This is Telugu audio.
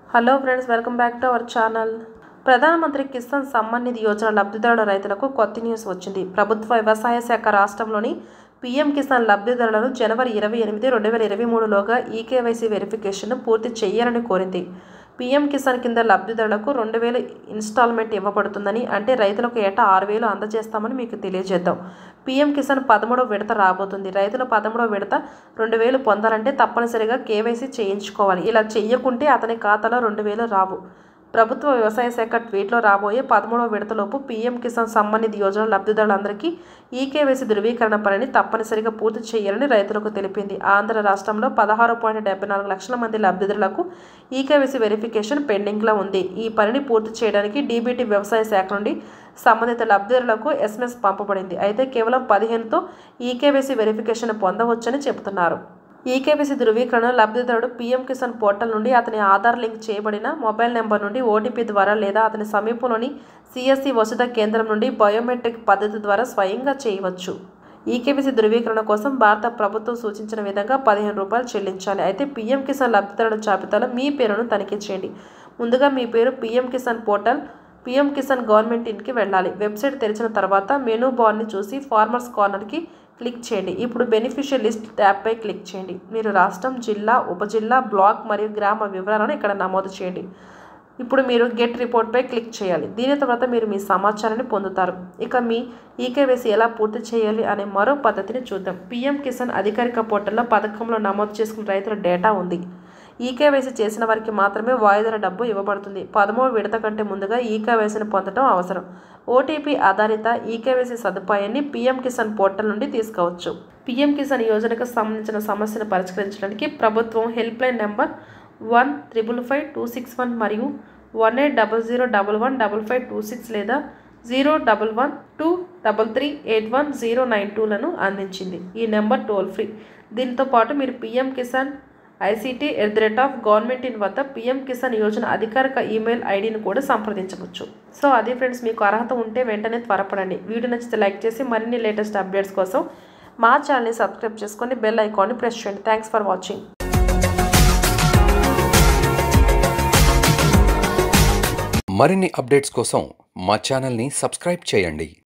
Hello friends, welcome back to our channel. ప్రధానమంత్రి కిసాన్ సమ్మాన్ నిధి యోజన లబ్ధిదారుల రైతులకు కొత్త న్యూస్ వచ్చింది. ప్రభుత్వ వ్యవసాయ శాఖ రాష్ట్రంలోని పీఎం కిసాన్ లబ్ధిదారులను జనవరి 28, 2023లోగా ఈకేవైసీ వెరిఫికేషన్ను పూర్తి చేయాలని కోరింది. పీఎం కిసాన్ కింద లబ్ధిదారులకు 2000 ఇన్స్టాల్మెంట్ ఇవ్వబడుతుందని, అంటే రైతులకు ఏటా 6000 అందజేస్తామని మీకు తెలియజేద్దాం. పీఎం కిసాన్ 13వ విడత రాబోతుంది. రైతులు 13వ విడత 2000 పొందాలంటే తప్పనిసరిగా కేవైసీ చేయించుకోవాలి. ఇలా చెయ్యకుంటే అతని ఖాతాలో 2000 రావు. ప్రభుత్వ వ్యవసాయ శాఖ ట్వీట్లో రాబోయే 13వ విడతలోపు పీఎం కిసాన్ సమ్మాన్ నిధి యోజన లబ్ధిదారులందరికీ ఈకేవైసీ ధృవీకరణ పనిని తప్పనిసరిగా పూర్తి చేయాలని రైతులకు తెలిపింది. ఆంధ్ర రాష్ట్రంలో 16.74 లక్షల మంది లబ్ధిదారులకు ఈకేవైసీ వెరిఫికేషన్ పెండింగ్లో ఉంది. ఈ పనిని పూర్తి చేయడానికి డీబీటీ వ్యవసాయ శాఖ నుండి సంబంధిత లబ్ధిదారులకు ఎస్ఎంఎస్ పంపబడింది. అయితే కేవలం 15తో ఈకేవైసీ వెరిఫికేషన్ పొందవచ్చని చెబుతున్నారు. ఈకేవైసీ ధృవీకరణ లబ్ధిదారుడు పీఎం కిసాన్ పోర్టల్ నుండి అతని ఆధార్ లింక్ చేయబడిన మొబైల్ నెంబర్ నుండి ఓటీపీ ద్వారా లేదా అతని సమీపంలోని సిఎస్సి వసతి కేంద్రం నుండి బయోమెట్రిక్ పద్ధతి ద్వారా స్వయంగా చేయవచ్చు. ఈకేవైసీ ధృవీకరణ కోసం భారత ప్రభుత్వం సూచించిన విధంగా ₹15 చెల్లించాలి. అయితే పీఎం కిసాన్ లబ్ధిదారుల జాబితాలో మీ పేరును తనిఖీ చేయండి. ముందుగా మీ పేరు PM Kisan portal PM Kisan government ఇన్కి వెళ్ళాలి. వెబ్సైట్ తెరిచిన తర్వాత మెనూ బార్ని చూసి ఫార్మర్స్ కార్నర్కి క్లిక్ చేయండి. ఇప్పుడు బెనిఫిషియల్ లిస్ట్ ట్యాబ్పై క్లిక్ చేయండి. మీరు రాష్ట్రం, జిల్లా, ఉపజిల్లా, బ్లాక్ మరియు గ్రామ వివరాలను ఇక్కడ నమోదు చేయండి. ఇప్పుడు మీరు గెట్ రిపోర్ట్పై క్లిక్ చేయాలి. దీని తర్వాత మీరు మీ సమాచారాన్ని పొందుతారు. ఇక మీ ఈకేవైసీ ఎలా పూర్తి చేయాలి అనే మరో పద్ధతిని చూద్దాం. పీఎం కిసాన్ అధికారిక పోర్టల్లో పథకంలో నమోదు చేసుకున్న రైతుల డేటా ఉంది. ఈకేవైసీ చేసిన వారికి మాత్రమే వాయిదాల డబ్బు ఇవ్వబడుతుంది. 13వ విడత కంటే ముందుగా ఈకేవైసీని పొందడం అవసరం. ఓటీపీ ఆధారిత ఈకేవైసీ సదుపాయాన్ని పీఎం కిసాన్ పోర్టల్ నుండి తీసుకోవచ్చు. పీఎం కిసాన్ యోజనకు సంబంధించిన సమస్యను పరిష్కరించడానికి ప్రభుత్వం హెల్ప్ లైన్ నెంబర్ 1555261 మరియు 1800115526 లేదా 01123381092లను అందించింది. ఈ నెంబర్ టోల్ ఫ్రీ. దీంతో పాటు మీరు పీఎం కిసాన్ ICT@government.in వద్ద పీఎం కిసాన్ యోజన అధికారిక ఈమెయిల్ ఐడిని కూడా సంప్రదించవచ్చు. సో అది ఫ్రెండ్స్, మీకు అర్హత ఉంటే వెంటనే త్వరపడండి. వీడియో నచ్చితే లైక్ చేసి మరిన్ని లేటెస్ట్ అప్డేట్స్ కోసం మా ఛానల్ని సబ్స్క్రైబ్ చేసుకొని బెల్ ఐకాన్ని ప్రెస్ చేయండి. Thanks for watching. మరిన్ని అప్డేట్స్ కోసం మా ఛానల్ని సబ్స్క్రైబ్ చేయండి.